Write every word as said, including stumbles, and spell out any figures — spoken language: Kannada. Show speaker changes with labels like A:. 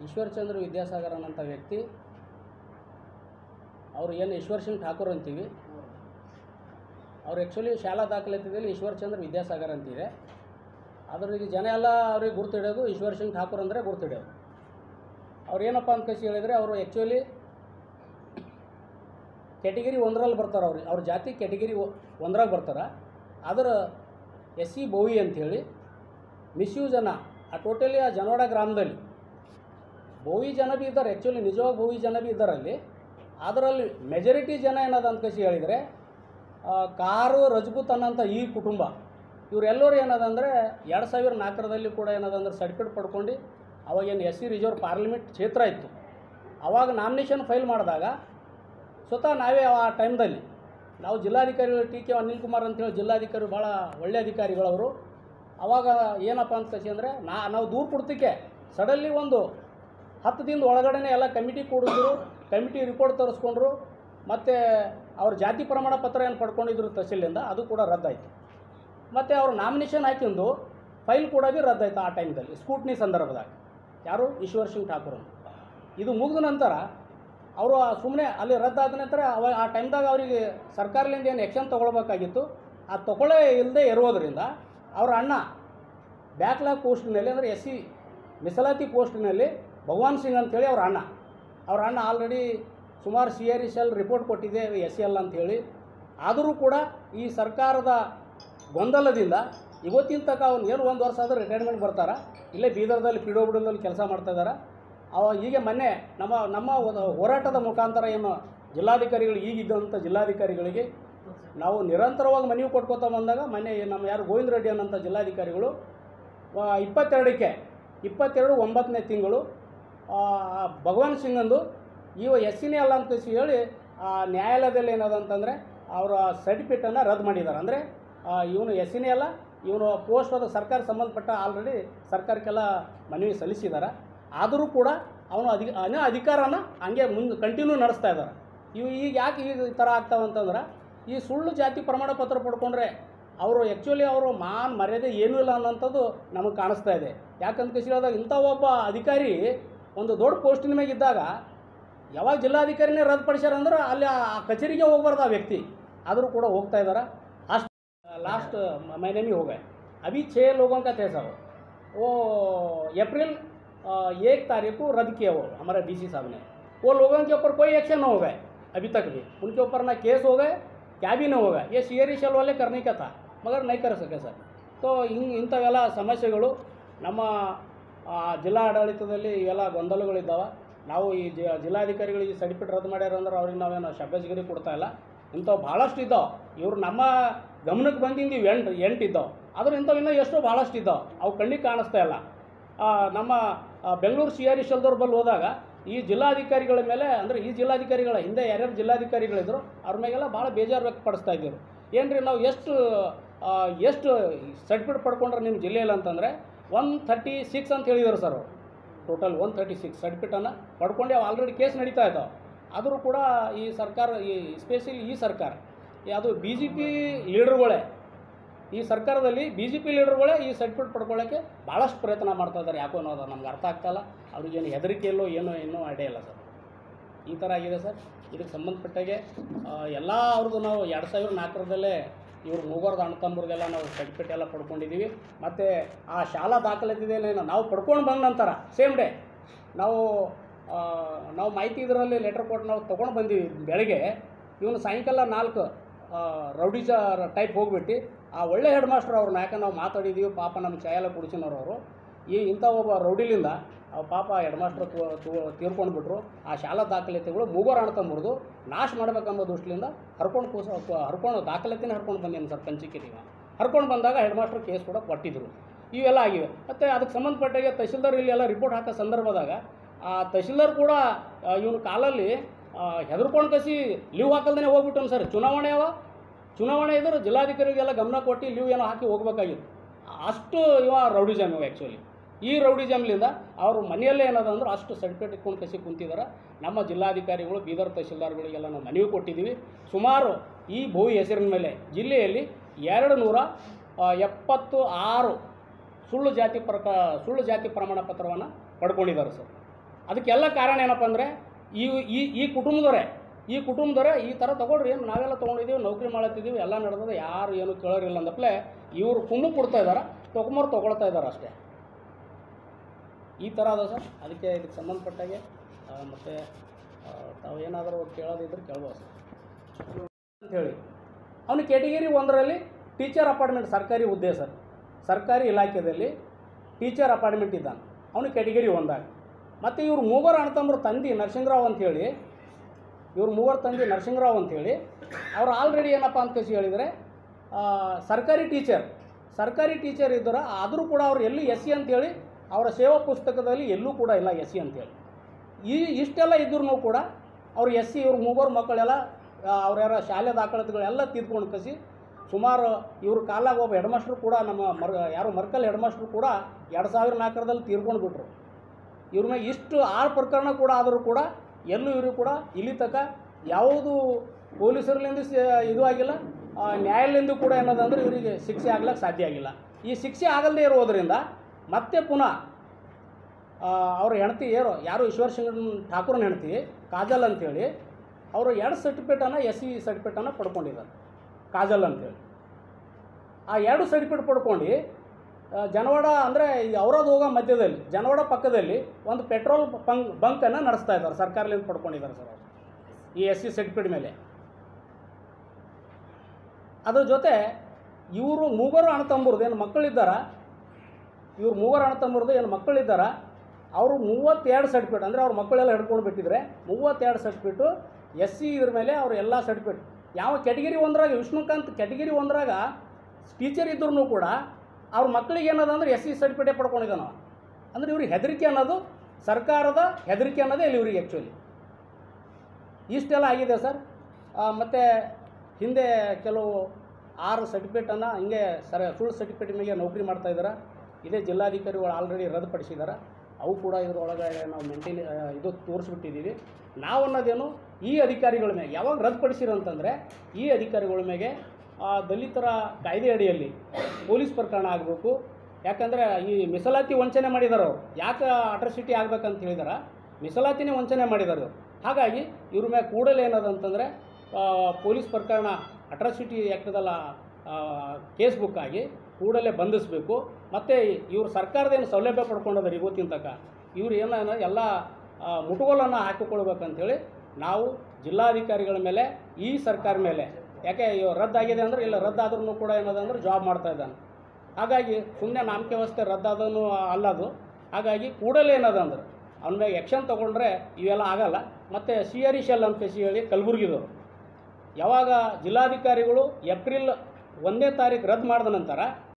A: ಈಶ್ವರಚಂದ್ರ ವಿದ್ಯಾಸಾಗರ್ ಅನ್ನೋಂಥ ವ್ಯಕ್ತಿ ಅವರು ಏನು ಈಶ್ವರ್ ಸಿಂಗ್ ಠಾಕೂರ್ ಅಂತೀವಿ, ಅವ್ರು ಆ್ಯಕ್ಚುಲಿ ಶಾಲಾ ದಾಖಲಾತಿಯಲ್ಲಿ ಈಶ್ವರಚಂದ್ರ ವಿದ್ಯಾಸಾಗರ್ ಅಂತಿದೆ. ಅದ್ರಿಗೆ ಜನ ಎಲ್ಲ ಅವ್ರಿಗೆ ಗುರ್ತಿಡೋದು ಈಶ್ವರ್ ಸಿಂಗ್ ಠಾಕೂರ್ ಅಂದರೆ ಗುರ್ತಿಡೋದು. ಅವ್ರು ಏನಪ್ಪ ಅಂತ ಕಸಿ ಹೇಳಿದರೆ ಅವರು ಆ್ಯಕ್ಚುಲಿ ಕ್ಯಾಟಗಿರಿ ಒಂದರಲ್ಲಿ ಬರ್ತಾರೆ. ಅವ್ರು ಅವ್ರ ಜಾತಿ ಕ್ಯಾಟಗಿರಿ ಒಂದರಾಗ ಬರ್ತಾರೆ. ಅದರ ಎಸ್ ಸಿ ಬೋವಿ ಅಂಥೇಳಿ ಮಿಸ್ಯೂ ಜನ ಆ ಟೋಟಲಿ ಆ ಜನವಾಡ ಗ್ರಾಮದಲ್ಲಿ ಬೋವಿ ಜನ ಬಿ ಇದ್ದಾರೆ. ಆ್ಯಕ್ಚುಲಿ ನಿಜವಾಗಿ ಬೋವಿ ಜನ ಬಿ ಇದ್ದಾರೆ ಅಲ್ಲಿ. ಅದರಲ್ಲಿ ಮೆಜಾರಿಟಿ ಜನ ಏನದ ಅಂತ ಕಸಿ ಹೇಳಿದರೆ ಕಾರು ರಜಪೂತ್ ಅನ್ನೋಂಥ ಈ ಕುಟುಂಬ ಇವರೆಲ್ಲರೂ ಏನದಂದರೆ ಎರಡು ಸಾವಿರ ನಾಲ್ಕರಲ್ಲಿ ಕೂಡ ಏನದಂದ್ರೆ ಸರ್ಟಿಫಿಕೇಟ್ ಪಡ್ಕೊಂಡು ಅವಾಗೇನು ಎಸ್ ಸಿ ರಿಸರ್ವ್ ಪಾರ್ಲಿಮೆಂಟ್ ಕ್ಷೇತ್ರ ಇತ್ತು. ಆವಾಗ ನಾಮಿನೇಷನ್ ಫೈಲ್ ಮಾಡಿದಾಗ ಸ್ವತಃ ನಾವೇ ಆ ಟೈಮ್ದಲ್ಲಿ ನಾವು ಜಿಲ್ಲಾಧಿಕಾರಿಗಳು ಟಿ ಕೆ ಅನಿಲ್ ಕುಮಾರ್ ಅಂತೇಳಿ ಜಿಲ್ಲಾಧಿಕಾರಿ ಭಾಳ ಒಳ್ಳೆ ಅಧಿಕಾರಿಗಳವರು. ಆವಾಗ ಏನಪ್ಪ ಅಂತ ಕಸಿ ಅಂದರೆ ನಾ ನಾವು ದೂರ ಕೊಡ್ತಿಕ್ಕೆ ಸಡನ್ಲಿ ಒಂದು ಹತ್ತು ದಿನದ ಒಳಗಡೆ ಎಲ್ಲ ಕಮಿಟಿ ಕೂಡಿದ್ರು. ಕಮಿಟಿ ರಿಪೋರ್ಟ್ ತರಿಸ್ಕೊಂಡ್ರು. ಮತ್ತು ಅವ್ರ ಜಾತಿ ಪ್ರಮಾಣ ಪತ್ರ ಏನು ಪಡ್ಕೊಂಡಿದ್ರು ತಹಸೀಲಿಂದ ಅದು ಕೂಡ ರದ್ದಾಯಿತು. ಮತ್ತು ಅವ್ರು ನಾಮಿನೇಷನ್ ಹಾಕಿಂದು ಫೈಲ್ ಕೂಡ ಭೀ ರದ್ದಾಯಿತು ಆ ಟೈಮ್ದಲ್ಲಿ ಸ್ಕೂಟ್ನಿ ಸಂದರ್ಭದಾಗ. ಯಾರು ಈಶ್ವರ್ ಸಿಂಗ್ ಠಾಕೂರ್ ಅಂತ. ಇದು ಮುಗಿದ ನಂತರ ಅವರು ಸುಮ್ಮನೆ ಅಲ್ಲಿ ರದ್ದಾದ ನಂತರ ಅವ ಆ ಟೈಮ್ದಾಗ ಅವರಿಗೆ ಸರ್ಕಾರದಿಂದ ಏನು ಆ್ಯಕ್ಷನ್ ತೊಗೊಳ್ಬೇಕಾಗಿತ್ತು ಆ ತೊಗೊಳ್ಳೇ ಇಲ್ಲದೆ ಇರೋದರಿಂದ ಅವ್ರ ಅಣ್ಣ ಬ್ಯಾಕ್ಲಾಗ್ ಪೋಸ್ಟಿನಲ್ಲಿ ಅಂದರೆ ಎಸ್ ಸಿ ಮೀಸಲಾತಿ ಪೋಸ್ಟಿನಲ್ಲಿ ಭಗವಾನ್ ಸಿಂಗ್ ಅಂತೇಳಿ ಅವ್ರ ಅಣ್ಣ ಅವ್ರ ಅಣ್ಣ ಆಲ್ರೆಡಿ ಸುಮಾರು C R S L report ಕೊಟ್ಟಿದೆ ಎಸ್ ಸಿ ಎಲ್ ಅಂಥೇಳಿ. ಆದರೂ ಕೂಡ ಈ ಸರ್ಕಾರದ ಗೊಂದಲದಿಂದ ಇವತ್ತಿನ ತನಕ ಅವ್ನು ಏನು ಒಂದು ವರ್ಷ ಆದರೂ ರಿಟೈರ್ಮೆಂಟ್ ಬರ್ತಾರೆ. ಇಲ್ಲೇ ಬೀದರ್ದಲ್ಲಿ ಪಿ ಡಬ್ಲ್ಯೂ ಡಿಯಲ್ಲಿ ಕೆಲಸ ಮಾಡ್ತಾಯಿದ್ದಾರೆ. ಅವ ಹೀಗೆ ಮೊನ್ನೆ ನಮ್ಮ ನಮ್ಮ ಹೋರಾಟದ ಮುಖಾಂತರ ಏನು ಜಿಲ್ಲಾಧಿಕಾರಿಗಳು ಈಗಿದ್ದಂಥ ಜಿಲ್ಲಾಧಿಕಾರಿಗಳಿಗೆ ನಾವು ನಿರಂತರವಾಗಿ ಮನವಿ ಕೊಟ್ಕೋತಾ ಬಂದಾಗ ಮೊನ್ನೆ ನಮ್ಮ ಯಾರು ಗೋವಿಂದ ರೆಡ್ಡಿ ಅನ್ನೋಂಥ ಜಿಲ್ಲಾಧಿಕಾರಿಗಳು ಇಪ್ಪತ್ತೆರಡಕ್ಕೆ ಇಪ್ಪತ್ತೆರಡು ಒಂಬತ್ತನೇ ತಿಂಗಳು ಭಗವಾನ್ ಸಿಂಗಂದು ಇವ ಎಸ್ ಸಿನೇ ಅಲ್ಲ ಅಂತ ಹೇಳಿ ನ್ಯಾಯಾಲಯದಲ್ಲಿ ಏನದಂತಂದರೆ ಅವರ ಸರ್ಟಿಫಿಕೇಟನ್ನು ರದ್ದು ಮಾಡಿದ್ದಾರೆ. ಅಂದರೆ ಇವನು ಎಸ್ ಸಿನೇ ಅಲ್ಲ, ಇವನು ಪೋಸ್ಟ್ ಅದು ಸರ್ಕಾರ ಸಂಬಂಧಪಟ್ಟ ಆಲ್ರೆಡಿ ಸರ್ಕಾರಕ್ಕೆಲ್ಲ ಮನವಿ ಸಲ್ಲಿಸಿದ್ದಾರೆ. ಆದರೂ ಕೂಡ ಅವನು ಅಧಿ ಅನ ಅಧಿಕಾರನ ಹಂಗೆ ಮುಂದೆ ಕಂಟಿನ್ಯೂ ನಡೆಸ್ತಾ ಇದ್ದಾರೆ. ಇವು ಈಗ ಯಾಕೆ ಈಗ ಈ ಥರ ಆಗ್ತಾವಂತಂದ್ರೆ ಈ ಸುಳ್ಳು ಜಾತಿ ಪ್ರಮಾಣ ಪತ್ರ ಪಡ್ಕೊಂಡ್ರೆ ಅವರು ಆ್ಯಕ್ಚುಲಿ ಅವರು ಮಾನ್ ಮರ್ಯಾದೆ ಏನೂ ಇಲ್ಲ ಅನ್ನೋಂಥದ್ದು ನಮಗೆ ಕಾಣಿಸ್ತಾ ಇದೆ. ಯಾಕಂತ ಕೇಳಿದಾಗ ಇಂಥ ಒಬ್ಬ ಅಧಿಕಾರಿ ಒಂದು ದೊಡ್ಡ ಪೋಸ್ಟಿನ ಮೇಲೆ ಇದ್ದಾಗ ಯಾವಾಗ ಜಿಲ್ಲಾಧಿಕಾರಿನೇ ರದ್ದುಪಡಿಸ್ಯಾರ ಅಂದ್ರೆ ಅಲ್ಲಿ ಆ ಕಚೇರಿಗೆ ಹೋಗ್ಬಾರ್ದು ಆ ವ್ಯಕ್ತಿ. ಆದರೂ ಕೂಡ ಹೋಗ್ತಾ ಇದ್ದಾರೆ. अस्ट लास्ट महीने में हो गए. अभी छः लोगों का थे सब. वो अप्रैल एक तारीख को रद्द किया वो हमारे डीसी साहब ने. वो लोगों के ऊपर कोई एक्शन न हो गए अभी तक भी. उनके ऊपर ना केस हो गए, क्या भी नहीं हो गए. ये सी आर इशल वाले करने का था मगर नहीं कर सके सर. तो हिंग ಇಂಥವೆಲ್ಲ ಸಮಸ್ಯೆಗಳು ನಮ್ಮ ಜಿಲ್ಲಾ ಆಡಳಿತದಲ್ಲಿ ಇವೆಲ್ಲ ಗೊಂದಲಗಳಿದ್ದಾವೆ. ನಾವು ಈ ಜಿಲ್ಲಾಧಿಕಾರಿಗಳಿಗೆ ಸರ್ಟಿಫಿಕೇಟ್ ರದ್ದು ಮಾಡ್ಯಾರ ಅಂದ್ರೆ ಅವ್ರಿಗೆ ನಾವೇನು ಶಬ್ಬಾಜ್ಗಿರಿ ಕೊಡ್ತಾ ಇಲ್ಲ. ಇಂಥವು ಭಾಳಷ್ಟು ಇದ್ದಾವೆ. ಇವರು ನಮ್ಮ ಗಮನಕ್ಕೆ ಬಂದಿಂದೀವಿ ಎಂಟು ಎಂಟು ಇದ್ದಾವೆ. ಆದ್ರೆ ಇಂಥವು ಇನ್ನೂ ಎಷ್ಟೋ ಭಾಳಷ್ಟು ಇದ್ದಾವೆ. ಅವು ಕಣ್ಣಿಗೆ ಕಾಣಿಸ್ತಾ ಇಲ್ಲ. ನಮ್ಮ ಬೆಂಗಳೂರು ಸಿ ಆರ್ ಇಶಲ್ದವ್ರ ಬಲ್ಲಿ ಹೋದಾಗ ಈ ಜಿಲ್ಲಾಧಿಕಾರಿಗಳ ಮೇಲೆ ಅಂದರೆ ಈ ಜಿಲ್ಲಾಧಿಕಾರಿಗಳ ಹಿಂದೆ ಯಾರ್ಯಾರು ಜಿಲ್ಲಾಧಿಕಾರಿಗಳಿದ್ರು ಅವ್ರ ಮೇಲೆಲ್ಲ ಭಾಳ ಬೇಜಾರು ವ್ಯಕ್ತಪಡಿಸ್ತಾ ಇದ್ದರು. ಏನು ರೀ ನಾವು ಎಷ್ಟು ಎಷ್ಟು ಸರ್ಟಿಫಿಕೇಟ್ ಪಡ್ಕೊಂಡ್ರೆ ನಿಮ್ಮ ಜಿಲ್ಲೆಯಲ್ಲಿ ಅಂತಂದರೆ ಒನ್ ಥರ್ಟಿ ಸಿಕ್ಸ್ ಅಂತ ಹೇಳಿದರು ಸರ್. ಅವರು ಟೋಟಲ್ ಒನ್ ಥರ್ಟಿ ಸಿಕ್ಸ್ ಸರ್ಟಿಫಿಕೇಟನ್ನು ಪಡ್ಕೊಂಡು ಅವು ಆಲ್ರೆಡಿ ಕೇಸ್ ನಡೀತಾ ಇದ್ದಾವೆ. ಆದರೂ ಕೂಡ ಈ ಸರ್ಕಾರ ಈ ಸ್ಪೆಷಲಿ ಈ ಸರ್ಕಾರ ಅದು ಬಿ ಜೆ ಪಿ ಲೀಡರ್ಗಳೇ ಈ ಸರ್ಕಾರದಲ್ಲಿ ಬಿ ಜೆ ಪಿ ಲೀಡರ್ಗಳೇ ಈ ಸರ್ಟಿಫಿಕೇಟ್ ಪಡ್ಕೊಳ್ಳೋಕ್ಕೆ ಭಾಳಷ್ಟು ಪ್ರಯತ್ನ ಮಾಡ್ತಾ ಇದ್ದಾರೆ. ಯಾಕೋ ಅನ್ನೋದು ನಮ್ಗೆ ಅರ್ಥ ಆಗ್ತಾಯಿಲ್ಲ. ಅವ್ರಿಗೇನು ಹೆದರಿಕೆಯಲ್ಲೋ ಏನೋ ಇನ್ನೂ ಐಡಿಯಾ ಇಲ್ಲ ಸರ್. ಈ ಥರ ಆಗಿದೆ ಸರ್. ಇದಕ್ಕೆ ಸಂಬಂಧಪಟ್ಟಾಗೆ ಎಲ್ಲ ಅವ್ರದ್ದು ನಾವು ಎರಡು ಸಾವಿರ ನಾಲ್ಕರದಲ್ಲೇ ಇವ್ರು ಮೂವರ್ದು ಅಣ್ಣ ತಮ್ಮವ್ರಿಗೆಲ್ಲ ನಾವು ಸರ್ಟಿಫಿಕೇಟ್ ಎಲ್ಲ ಪಡ್ಕೊಂಡಿದ್ದೀವಿ. ಮತ್ತು ಆ ಶಾಲಾ ದಾಖಲಾತಿದಲ್ಲಿ ನಾವು ಪಡ್ಕೊಂಡು ಬಂದ ನಂತರ ಸೇಮ್ ಡೇ ನಾವು ನಾವು ಮಾಹಿತಿ ಇದರಲ್ಲಿ ಲೆಟರ್ ಕೊಟ್ಟು ನಾವು ತೊಗೊಂಡು ಬಂದೀವಿ. ಬೆಳಗ್ಗೆ ಇವನು ಸಾಯಂಕಾಲ ನಾಲ್ಕು ರೌಡಿಜ ಟೈಪ್ ಹೋಗ್ಬಿಟ್ಟು ಆ ಒಳ್ಳೆ ಹೆಡ್ ಮಾಸ್ಟರ್ ಅವ್ರನ್ನ ಯಾಕಂದ್ರೆ ನಾವು ಮಾತಾಡಿದ್ದೀವಿ. ಪಾಪ ನಮ್ಮ ಚಾಯೆಲ್ಲ ಕುಡಿಸಿನವ್ರು ಅವರು ಈ ಇಂಥ ಒಬ್ಬ ರೌಡಿಲಿಂದ ಅವು ಪಾಪ ಹೆಡ್ ಮಾಸ್ಟರ್ ತೀರ್ಕೊಂಡು ಬಿಟ್ರು. ಆ ಶಾಲಾ ದಾಖಲಾತಿಗಳು ಮೂವರು ಅಣ್ಣ ತಮ್ಮರದು ನಾಶ ಮಾಡಬೇಕಂಬ ದೃಷ್ಟಿಯಿಂದ ಹರ್ಕೊಂಡು ಕೂಸ ಹರ್ಕೊಂಡು ದಾಖಲಾತಿನೇ ಹರ್ಕೊಂಡು ಬಂದೇನು ಸರ್ ಕಂಚಿಕೇರಿಗೆ. ಹರ್ಕೊಂಡು ಬಂದಾಗ ಹೆಡ್ ಮಾಸ್ಟರ್ ಕೇಸ್ ಕೂಡ ಕೊಟ್ಟಿದ್ದರು. ಇವೆಲ್ಲ ಆಗಿವೆ. ಮತ್ತು ಅದಕ್ಕೆ ಸಂಬಂಧಪಟ್ಟಾಗೆ ತಹಸೀಲ್ದಾರ್ ಇಲ್ಲಿ ಎಲ್ಲ ರಿಪೋರ್ಟ್ ಹಾಕೋ ಸಂದರ್ಭದಾಗ ಆ ತಹಸೀಲ್ದಾರ್ ಕೂಡ ಇವನ ಕಾಲಲ್ಲಿ ಹೆದರ್ಕೊಂಡು ಕಸಿ ಲೀವ್ ಹಾಕಲ್ದೇ ಹೋಗ್ಬಿಟ್ಟು ಸರ್. ಚುನಾವಣೆ ಅವ ಚುನಾವಣೆ ಇದ್ರೆ ಜಿಲ್ಲಾಧಿಕಾರಿಗೆಲ್ಲ ಗಮನ ಕೊಟ್ಟು ಲೀವ್ ಏನೋ ಹಾಕಿ ಹೋಗ್ಬೇಕಾಗಿತ್ತು. ಅಷ್ಟು ಇವ ರೌಡಿಜಮ್ ಇವ ಆ್ಯಕ್ಚುಲಿ. ಈ ರೌಡಿಜಮ್ಲಿಂದ ಅವರು ಮನೆಯಲ್ಲೇ ಏನದ ಅಂದ್ರೆ ಅಷ್ಟು ಸರ್ಟಿಫಿಕೇಟ್ ಇಟ್ಕೊಂಡು ಕಸಿ ಕುಂತಿದ್ದಾರೆ. ನಮ್ಮ ಜಿಲ್ಲಾಧಿಕಾರಿಗಳು ಬೀದರ್ ತಹಸೀಲ್ದಾರ್ಗಳಿಗೆಲ್ಲ ನಾವು ಮನವಿ ಕೊಟ್ಟಿದ್ದೀವಿ. ಸುಮಾರು ಈ ಬೋವಿ ಹೆಸರಿನ ಮೇಲೆ ಜಿಲ್ಲೆಯಲ್ಲಿ ಎರಡು ನೂರ ಎಪ್ಪತ್ತು ಆರು ಸುಳ್ಳು ಜಾತಿ ಪ್ರಕ ಸುಳ್ಳು ಜಾತಿ ಪ್ರಮಾಣ ಪತ್ರವನ್ನು ಪಡ್ಕೊಂಡಿದ್ದಾರೆ ಸರ್. ಅದಕ್ಕೆಲ್ಲ ಕಾರಣ ಏನಪ್ಪ ಅಂದರೆ ಈ ಈ ಈ ಕುಟುಂಬದವರೇ ಈ ಕುಟುಂಬದವರೇ ಈ ಥರ ತೊಗೊಳ್ರಿ, ಏನು ನಾವೆಲ್ಲ ತೊಗೊಂಡಿದ್ದೀವಿ, ನೌಕರಿ ಮಾಡತ್ತಿದ್ದೀವಿ, ಎಲ್ಲ ನಡೆದದ, ಯಾರು ಏನು ಕೇಳೋರಿಲ್ಲ ಅಂದಪ್ಲೆ ಇವರು ಕುಮ್ಮು ಕೊಡ್ತಾ ಇದ್ದಾರೆ, ತೊಗೊಂಬರು ತೊಗೊಳ್ತಾ ಇದ್ದಾರೆ ಅಷ್ಟೇ. ಈ ಥರ ಅದ ಸರ್. ಅದಕ್ಕೆ ಇದಕ್ಕೆ ಸಂಬಂಧಪಟ್ಟಾಗೆ ಮತ್ತು ತಾವು ಏನಾದರೂ ಕೇಳೋದಿದ್ರೆ ಕೇಳ್ಬೋದು ಸರ್ ಅಂಥೇಳಿ. ಅವನು ಕೆಟಗಿರಿ ಒಂದರಲ್ಲಿ ಟೀಚರ್ ಅಪಾರ್ಟ್ಮೆಂಟ್ ಸರ್ಕಾರಿ ಹುದ್ದೆ ಸರ್, ಸರ್ಕಾರಿ ಇಲಾಖೆಯಲ್ಲಿ ಟೀಚರ್ ಅಪಾರ್ಟ್ಮೆಂಟ್ ಇದ್ದಾನೆ, ಅವನು ಕೆಟಗಿರಿ ಒಂದಾಗ. ಮತ್ತು ಇವರು ಮೂವರು ಅಣ್ಣತಮ್ಮರು ತಂದೆ ನರಸಿಂಗರಾವ್ ಅಂಥೇಳಿ, ಇವ್ರು ಮೂವರು ತಂದೆ ನರಸಿಂಗರಾವ್ ಅಂಥೇಳಿ ಅವ್ರು ಆಲ್ರೆಡಿ ಏನಪ್ಪ ಅಂತ ಕೇಸಿ ಹೇಳಿದರೆ ಸರ್ಕಾರಿ ಟೀಚರ್ ಸರ್ಕಾರಿ ಟೀಚರ್ ಇದ್ದರೆ ಆದರೂ ಕೂಡ ಅವ್ರು ಎಲ್ಲಿ ಎಸ್ ಸಿ ಅಂಥೇಳಿ ಅವರ ಸೇವಾ ಪುಸ್ತಕದಲ್ಲಿ ಎಲ್ಲೂ ಕೂಡ ಇಲ್ಲ ಎಸ್ ಸಿ ಅಂಥೇಳಿ. ಈ ಇಷ್ಟೆಲ್ಲ ಇದ್ರೂ ಕೂಡ ಅವ್ರು ಎಸ್ ಸಿ ಇವ್ರ ಮೂವರು ಮಕ್ಕಳೆಲ್ಲ ಅವ್ರ ಯಾರ ಶಾಲೆ ದಾಖಲಾತಿಗಳೆಲ್ಲ ತಿದ್ಕೊಂಡು ಕಸಿ ಸುಮಾರು ಇವ್ರ ಕಾಲಾಗ ಒಬ್ಬ ಹೆಡ್ ಮಾಸ್ಟ್ರು ಕೂಡ ನಮ್ಮ ಮರ್ ಯಾರು ಮರ್ಕಲ್ ಹೆಡ್ ಮಾಸ್ಟ್ರು ಕೂಡ ಎರಡು ಸಾವಿರ ನಾಲ್ಕರಲ್ಲಿ ತೀರ್ಕೊಂಡು ಬಿಟ್ರು. ಇವ್ರ ಮೇಲೆ ಇಷ್ಟು ಆರು ಪ್ರಕರಣ ಕೂಡ ಆದರೂ ಕೂಡ ಎಲ್ಲೂ ಇವರು ಕೂಡ ಇಲ್ಲಿ ತನಕ ಯಾವುದು ಪೊಲೀಸರ್ಲಿಂದ ಇದು ಆಗಿಲ್ಲ, ನ್ಯಾಯಾಲಯದಿಂದ ಕೂಡ ಏನದಂದ್ರೆ ಇವರಿಗೆ ಶಿಕ್ಷೆ ಆಗ್ಲಿಕ್ಕೆ ಸಾಧ್ಯ ಆಗಿಲ್ಲ. ಈ ಶಿಕ್ಷೆ ಆಗಲ್ಲದೆ ಇರೋದರಿಂದ ಮತ್ತೆ ಪುನಃ ಅವ್ರ ಹೆಂಡತಿ ಏರೋ ಯಾರು ಈಶ್ವರ್ ಸಿಂಗ್ ಠಾಕೂರ್ನ ಹೆಂಡತಿ ಕಾಜಲ್ ಅಂಥೇಳಿ ಅವರು ಎರಡು ಸರ್ಟಿಫಿಕೇಟನ್ನು ಎಸ್ ಸಿ ಸರ್ಟಿಫಿಕೇಟನ್ನು ಪಡ್ಕೊಂಡಿದ್ದಾರೆ ಕಾಜಲ್ ಅಂಥೇಳಿ. ಆ ಎರಡು ಸರ್ಟಿಫಿಕೇಟ್ ಪಡ್ಕೊಂಡು ಜನವಾಡ ಅಂದರೆ ಈ ಔರಾದ್ ಹೋಗೋ ಮಧ್ಯದಲ್ಲಿ ಜನವಾಡ ಪಕ್ಕದಲ್ಲಿ ಒಂದು ಪೆಟ್ರೋಲ್ ಬಂಕ್ ಬಂಕನ್ನು ನಡೆಸ್ತಾ ಇದ್ದಾರೆ, ಸರ್ಕಾರದಿಂದ ಪಡ್ಕೊಂಡಿದ್ದಾರೆ ಸರ್ ಅವರು ಈ ಎಸ್ ಸಿ ಸರ್ಟಿಫಿಕೇಟ್ ಮೇಲೆ. ಅದ್ರ ಜೊತೆ ಇವರು ಮೂವರು ಅಣ್ಣತಮ್ಮರದು ಏನು ಮಕ್ಕಳಿದ್ದಾರ, ಇವ್ರು ಮೂವರು ಅಣ್ಣತಮ್ಮರದು ಏನು ಮಕ್ಕಳಿದ್ದಾರ ಅವರು ಮೂವತ್ತೆರಡು ಸರ್ಟಿಫಿಕೇಟ್ ಅಂದರೆ ಅವ್ರ ಮಕ್ಕಳೆಲ್ಲ ಹಿಡ್ಕೊಂಡು ಬಿಟ್ಟಿದ್ರೆ ಮೂವತ್ತೆರಡು ಸರ್ಟಿಫಿಕೇಟು ಎಸ್ ಸಿ ಇದ್ರ ಮೇಲೆ ಅವ್ರ ಎಲ್ಲ ಸರ್ಟಿಫಿಕೇಟ್. ಯಾವ ಕೆಟಗಿರಿ ಒಂದರಾಗ ವಿಷ್ಣುಕಾಂತ್ ಕೆಟಗಿರಿ ಒಂದರಾಗ ಟೀಚರ್ ಇದ್ರೂ ಕೂಡ ಅವ್ರ ಮಕ್ಕಳಿಗೆ ಏನದ ಅಂದ್ರೆ ಎಸ್ ಸಿ ಸರ್ಟಿಫಿಕೇಟೇ ಪಡ್ಕೊಂಡಿದ್ದಾನ. ಅಂದರೆ ಇವ್ರಿಗೆ ಹೆದರಿಕೆ ಅನ್ನೋದು ಸರ್ಕಾರದ ಹೆದರಿಕೆ ಅನ್ನೋದೇ ಇಲ್ಲಿ ಇವ್ರಿಗೆ ಆ್ಯಕ್ಚುಲಿ ಇಷ್ಟೆಲ್ಲ ಆಗಿದೆ ಸರ್. ಮತ್ತು ಹಿಂದೆ ಕೆಲವು ಆರು ಸರ್ಟಿಫಿಕೇಟನ್ನು ಹಿಂಗೆ ಸರ್ ಸುಳ್ಳು ಸರ್ಟಿಫಿಕೇಟ್ ಮೇಲೆ ನೌಕರಿ ಮಾಡ್ತಾಯಿದ್ದಾರೆ. ಇದೇ ಜಿಲ್ಲಾಧಿಕಾರಿಗಳು ಆಲ್ರೆಡಿ ರದ್ದುಪಡಿಸಿದ್ದಾರೆ. ಅವು ಕೂಡ ಇದರೊಳಗೆ ನಾವು ಮೇಂಟೈನ್ ಇದು ತೋರಿಸ್ಬಿಟ್ಟಿದ್ದೀವಿ. ನಾವು ಅನ್ನೋದೇನು ಈ ಅಧಿಕಾರಿಗಳ ಮೇಲೆ ಯಾವಾಗ ರದ್ದುಪಡಿಸಿರೋ ಅಂತಂದರೆ ಈ ಅಧಿಕಾರಿಗಳ ಮೇಲೆ ದಲಿತರ ಕಾಯ್ದೆ ಅಡಿಯಲ್ಲಿ ಪೊಲೀಸ್ ಪ್ರಕರಣ ಆಗಬೇಕು. ಯಾಕಂದರೆ ಈ ಮೀಸಲಾತಿ ವಂಚನೆ ಮಾಡಿದ್ದಾರೆ ಅವರು. ಯಾಕೆ ಅಟ್ರಾಸಿಟಿ ಆಗಬೇಕಂತ ಹೇಳಿದಾರೆ, ಮೀಸಲಾತಿನೇ ವಂಚನೆ ಮಾಡಿದ್ದಾರೆ ಅವರು. ಹಾಗಾಗಿ ಇವ್ರ ಮೇಲೆ ಕೂಡಲೇ ಏನದಂತಂದರೆ ಪೊಲೀಸ್ ಪ್ರಕರಣ ಅಟ್ರಾಸಿಟಿ ಆ್ಯಕ್ಟದಲ್ಲ ಕೇಸ್ ಬುಕ್ ಆಗಿ ಕೂಡಲೇ ಬಂಧಿಸಬೇಕು. ಮತ್ತು ಇವರು ಸರ್ಕಾರದೇನು ಸೌಲಭ್ಯ ಪಡ್ಕೊಂಡಾರೆ ಇವತ್ತಿನ ತನಕ ಇವ್ರು ಏನೋ ಎಲ್ಲ ಮುಟುಗೋಲನ್ನು ಹಾಕಿಕೊಳ್ಬೇಕಂತೇಳಿ ನಾವು ಜಿಲ್ಲಾಧಿಕಾರಿಗಳ ಮೇಲೆ ಈ ಸರ್ಕಾರ ಮೇಲೆ, ಯಾಕೆ ರದ್ದಾಗಿದೆ ಅಂದರೆ ಇಲ್ಲ ರದ್ದಾದ್ರೂ ಕೂಡ ಏನದಂದ್ರೆ ಜಾಬ್ ಮಾಡ್ತಾಯಿದ್ದಾನೆ. ಹಾಗಾಗಿ ಸುಮ್ಮನೆ ನಾಮಕೆ ವ್ಯವಸ್ಥೆ ರದ್ದಾದನು ಅಲ್ಲದು. ಹಾಗಾಗಿ ಕೂಡಲೇ ಏನದಂದ್ರೆ ಅವನ ಮೇಲೆ ಆ್ಯಕ್ಷನ್ ತೊಗೊಂಡ್ರೆ ಇವೆಲ್ಲ ಆಗಲ್ಲ. ಮತ್ತು ಸಿ ಆರ್ ಇ ಶೆಲ್ ಅಂತ ಹೇಳಿ ಕಲಬುರಗಿದವರು ಯಾವಾಗ ಜಿಲ್ಲಾಧಿಕಾರಿಗಳು ಏಪ್ರಿಲ್ ಒಂದನೇ ತಾರೀಕು ರದ್ದು ಮಾಡಿದ ನಂತರ